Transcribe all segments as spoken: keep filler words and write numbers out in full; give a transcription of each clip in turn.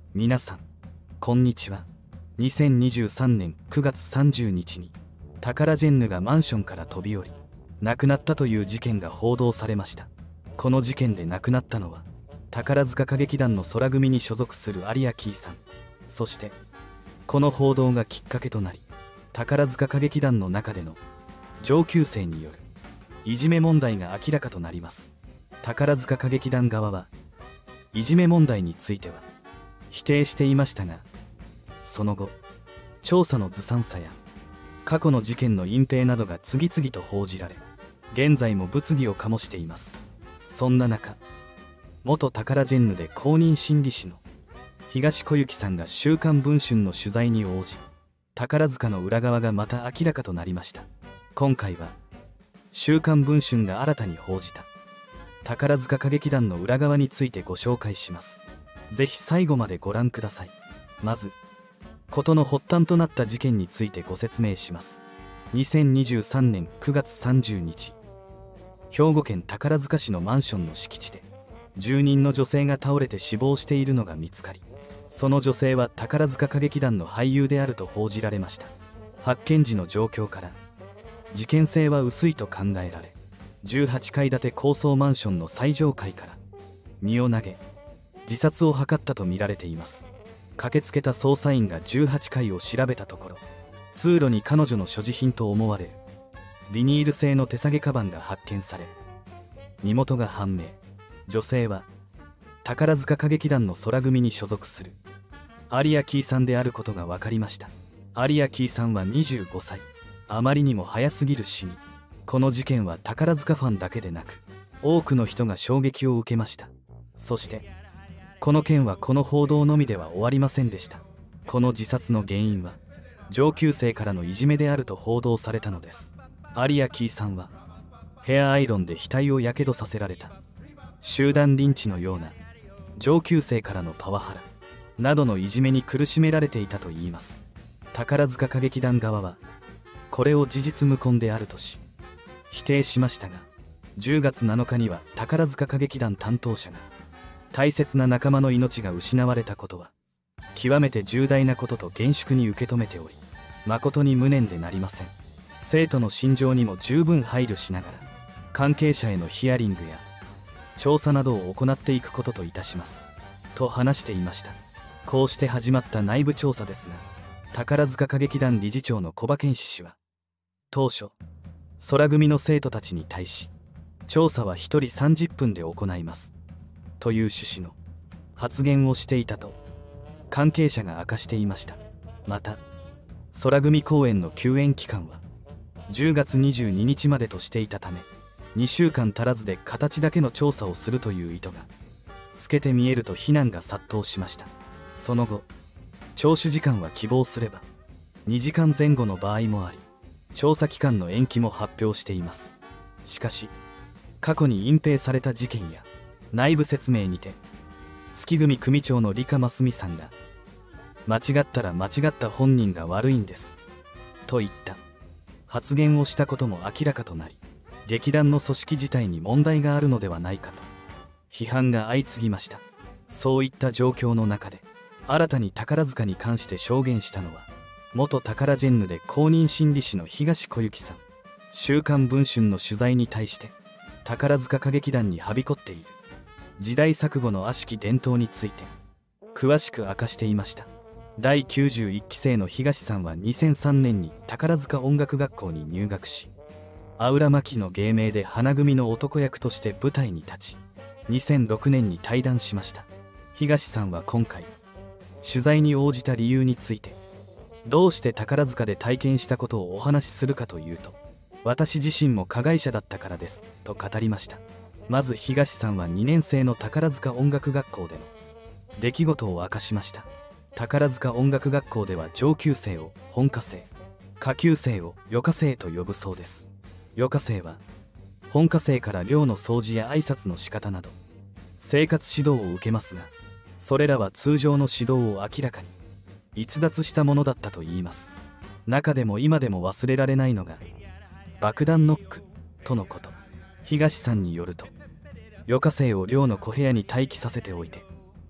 皆さんこんにちは。にせんにじゅうさんねんくがつさんじゅうにちにタカラジェンヌがマンションから飛び降り亡くなったという事件が報道されました。この事件で亡くなったのは宝塚歌劇団の空組に所属する有谷キーさん。そしてこの報道がきっかけとなり、宝塚歌劇団の中での上級生によるいじめ問題が明らかとなります。宝塚歌劇団側はいじめ問題については否定していましたが、その後調査のずさんさや過去の事件の隠蔽などが次々と報じられ、現在も物議を醸しています。そんな中、元タカラジェンヌで公認心理師の東小雪さんが週刊文春の取材に応じ、宝塚の裏側がまた明らかとなりました。今回は週刊文春が新たに報じた宝塚歌劇団の裏側についてご紹介します。ぜひ最後までご覧ください。まず事の発端となった事件についてご説明します。にせんにじゅうさんねんくがつさんじゅうにち、兵庫県宝塚市のマンションの敷地で住人の女性が倒れて死亡しているのが見つかり、その女性は宝塚歌劇団の俳優であると報じられました。発見時の状況から事件性は薄いと考えられ、じゅうはちかいだて高層マンションの最上階から身を投げ自殺を図ったとみられています。駆けつけた捜査員がじゅうはちかいを調べたところ、通路に彼女の所持品と思われるビニール製の手提げカバンが発見され、身元が判明。女性は宝塚歌劇団の空組に所属する有谷キーさんであることが分かりました。有谷キーさんはにじゅうごさい。あまりにも早すぎる死に、この事件は宝塚ファンだけでなく多くの人が衝撃を受けました。そしてこの件はこの報道のみでは終わりませんでした。この自殺の原因は上級生からのいじめであると報道されたのです。有谷キーさんはヘアアイロンで額をやけどさせられた、集団リンチのような上級生からのパワハラなどのいじめに苦しめられていたといいます。宝塚歌劇団側はこれを事実無根であるとし否定しましたが、じゅうがつなのかには宝塚歌劇団担当者が大切な仲間の命が失われたことは極めて重大なことと厳粛に受け止めており、誠に無念でなりません。生徒の心情にも十分配慮しながら関係者へのヒアリングや調査などを行っていくことといたしますと話していました。こうして始まった内部調査ですが、宝塚歌劇団理事長の小馬健志氏は当初空組の生徒たちに対し、調査はひとりさんじゅっぷんで行いますという趣旨の発言をしていたと関係者が明かしていました。また空組公演の休演期間はじゅうがつにじゅうににちまでとしていたため、にしゅうかん足らずで形だけの調査をするという意図が透けて見えると非難が殺到しました。その後聴取時間は希望すればにじかんぜん後の場合もあり、調査期間の延期も発表しています。しかし過去に隠蔽された事件や内部説明にて月組組長の理香真澄さんが間違ったら間違った本人が悪いんですといった発言をしたことも明らかとなり、劇団の組織自体に問題があるのではないかと批判が相次ぎました。そういった状況の中で新たに宝塚に関して証言したのは元タカラジェンヌで公認心理師の東小雪さん。週刊文春の取材に対して宝塚歌劇団にはびこっている時代錯誤の悪しき伝統について詳しく明かしていました。だいきゅうじゅういっきせいの東さんはにせんさんねんに宝塚音楽学校に入学し、アウラマキの芸名で花組の男役として舞台に立ち、にせんろくねんに退団しました。東さんは今回取材に応じた理由について、どうして宝塚で体験したことをお話しするかというと、私自身も加害者だったからですと語りました。まず東さんはにねんせいの宝塚音楽学校での出来事を明かしました。宝塚音楽学校では上級生を本科生、下級生を余科生と呼ぶそうです。余科生は本科生から寮の掃除や挨拶の仕方など生活指導を受けますが、それらは通常の指導を明らかに逸脱したものだったといいます。中でも今でも忘れられないのが爆弾ノックとのこと。東さんによると、余科生を寮の小部屋に待機させておいて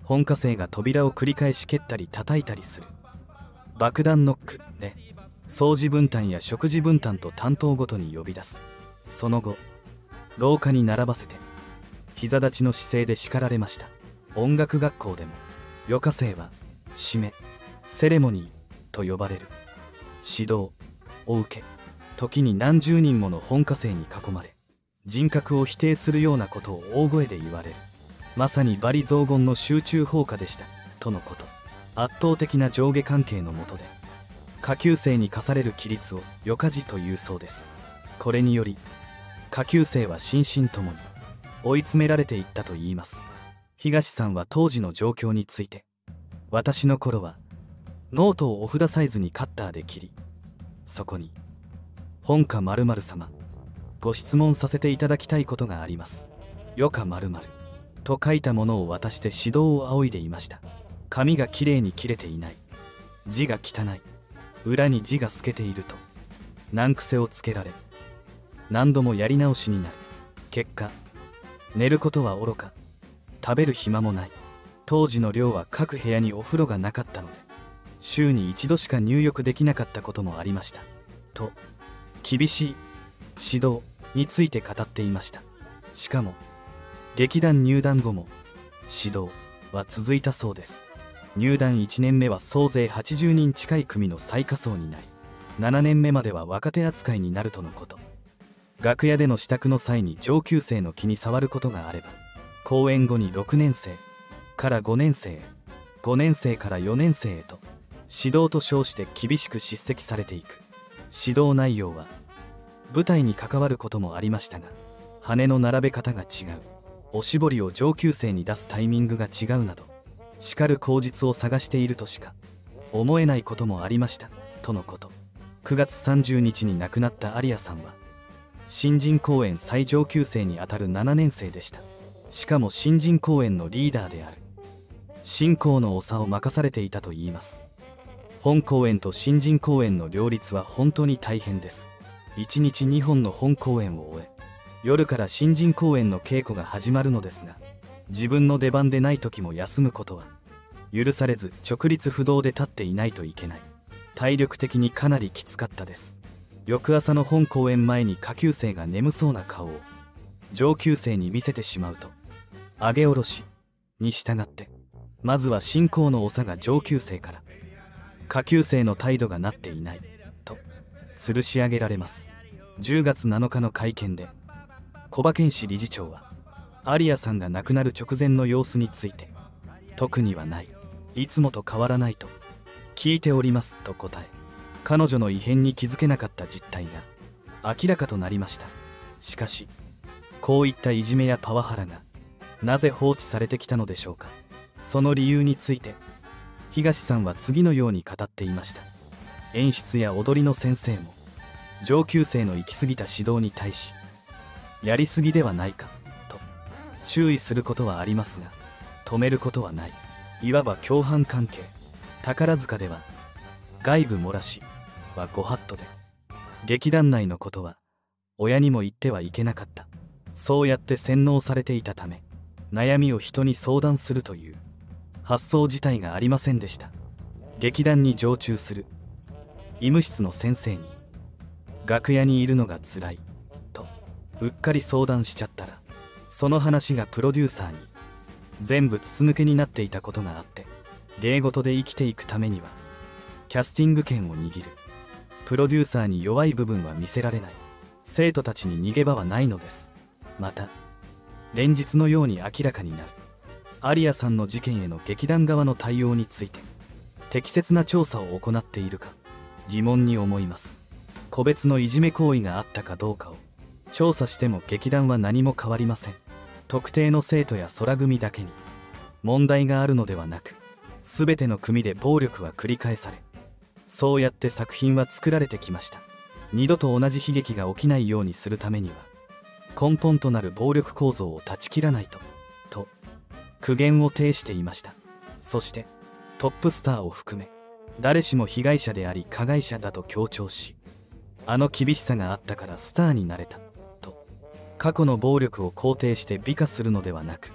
本科生が扉を繰り返し蹴ったり叩いたりする。爆弾ノックで掃除分担や食事分担と担当ごとに呼び出す。その後廊下に並ばせて膝立ちの姿勢で叱られました。音楽学校でも余科生は締めセレモニーと呼ばれる指導を受け、時に何十人もの本科生に囲まれ、人格を否定するようなことを大声で言われる。まさに罵詈雑言の集中放火でしたとのこと。圧倒的な上下関係の下で下級生に課される規律を余科事というそうです。これにより下級生は心身ともに追い詰められていったといいます。東さんは当時の状況について、私の頃はノートをお札サイズにカッターで切り、そこに本科〇〇様ご質問させていただきたいことがあります余科〇〇と書いたものを渡して指導を仰いでいました。紙がきれいに切れていない、字が汚い、裏に字が透けていると難癖をつけられ、何度もやり直しになる。結果寝ることはおろか食べる暇もない。当時の寮は各部屋にお風呂がなかったので、週に一度しか入浴できなかったこともありましたと厳しい指導について語っていました。しかも劇団入団後も指導は続いたそうです。入団いちねんめは総勢はちじゅうにん近い組の最下層になり、ななねんめまでは若手扱いになるとのこと。楽屋での支度の際に上級生の気に障ることがあれば、公演後にろくねん生からごねん生へ、ごねん生からよねん生へと指導と称して厳しく叱責されていく。指導内容は舞台に関わることもありましたが、羽の並べ方が違う、おしぼりを上級生に出すタイミングが違うなど、しかる口実を探しているとしか思えないこともありましたとのこと。くがつさんじゅうにちに亡くなった有谷さんは新人公演最上級生にあたるななねん生でした。しかも新人公演のリーダーである進行の長を任されていたといいます。本公演と新人公演の両立は本当に大変です。いちにちにほんの本公演を終え、夜から新人公演の稽古が始まるのですが、自分の出番でない時も休むことは許されず、直立不動で立っていないといけない。体力的にかなりきつかったです。翌朝の本公演前に下級生が眠そうな顔を上級生に見せてしまうと、上げ下ろしに従ってまずは進行の長が上級生から下級生の態度がなっていないと吊るし上げられます。じゅうがつなのかの会見で小馬健氏理事長は有谷さんが亡くなる直前の様子について、特にはない、いつもと変わらないと聞いておりますと答え、彼女の異変に気づけなかった実態が明らかとなりました。しかしこういったいじめやパワハラがなぜ放置されてきたのでしょうか。その理由について東さんは次のように語っていました。演出や踊りの先生も上級生の行き過ぎた指導に対し、やりすぎではないかと注意することはありますが、止めることはない。いわば共犯関係。宝塚では外部漏らしはご法度で、劇団内のことは親にも言ってはいけなかった。そうやって洗脳されていたため、悩みを人に相談するという発想自体がありませんでした。劇団に常駐する医務室の先生に楽屋にいるのがつらいとうっかり相談しちゃったら、その話がプロデューサーに全部筒抜けになっていたことがあって、芸事で生きていくためにはキャスティング権を握るプロデューサーに弱い部分は見せられない。生徒たちに逃げ場はないのです。また連日のように明らかになる有谷さんの事件への劇団側の対応について、適切な調査を行っているか疑問に思います。個別のいじめ行為があったかどうかを調査しても劇団は何も変わりません。特定の生徒や空組だけに問題があるのではなく、全ての組で暴力は繰り返され、そうやって作品は作られてきました。二度と同じ悲劇が起きないようにするためには、根本となる暴力構造を断ち切らないとと苦言を呈していました。そしてトップスターを含め誰しも被害者であり加害者だと強調し、あの厳しさがあったからスターになれたと過去の暴力を肯定して美化するのではなく、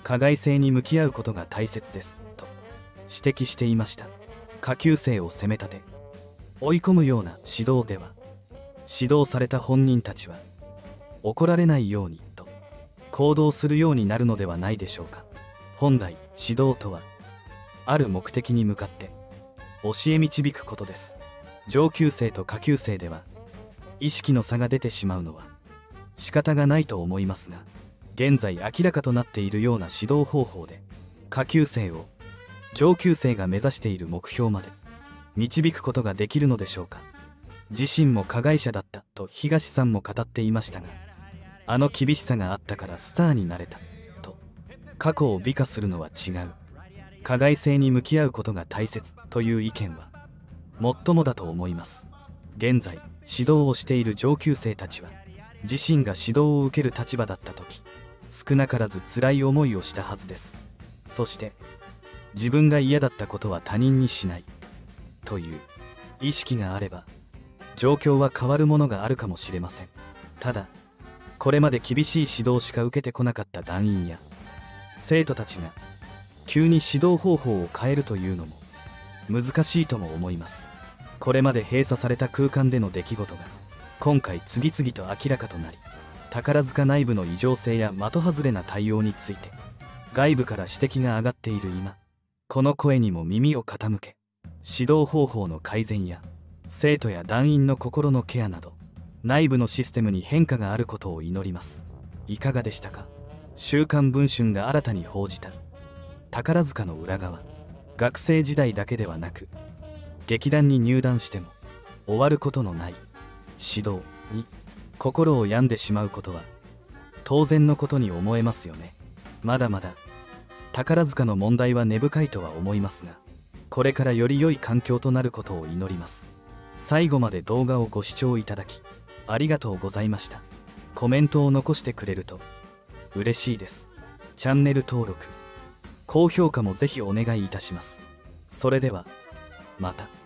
加害性に向き合うことが大切ですと指摘していました。下級生を責め立て追い込むような指導では、指導された本人たちは怒られないようにと行動するようになるのではないでしょうか。本来指導とはある目的に向かって教え導くことです。上級生と下級生では意識の差が出てしまうのは仕方がないと思いますが、現在明らかとなっているような指導方法で下級生を上級生が目指している目標まで導くことができるのでしょうか。自身も加害者だったと東さんも語っていましたが、あの厳しさがあったからスターになれたと過去を美化するのは違う、加害性に向き合うことが大切という意見はもっともだと思います。現在指導をしている上級生たちは自身が指導を受ける立場だった時、少なからず辛い思いをしたはずです。そして自分が嫌だったことは他人にしないという意識があれば状況は変わるものがあるかもしれません。ただこれまで厳しい指導しか受けてこなかった団員や生徒たちが急に指導方法を変えるというのも難しいとも思います。これまで閉鎖された空間での出来事が今回次々と明らかとなり、宝塚内部の異常性や的外れな対応について外部から指摘が上がっている今、この声にも耳を傾け、指導方法の改善や生徒や団員の心のケアなど内部のシステムに変化があることを祈ります。いかがでしたか。週刊文春が新たに報じた宝塚の裏側、学生時代だけではなく劇団に入団しても終わることのない指導に心を病んでしまうことは当然のことに思えますよね。まだまだ宝塚の問題は根深いとは思いますが、これからより良い環境となることを祈ります。最後まで動画をご視聴いただきありがとうございました。コメントを残してくれると嬉しいです。チャンネル登録、高評価もぜひお願いいたします。それではまた。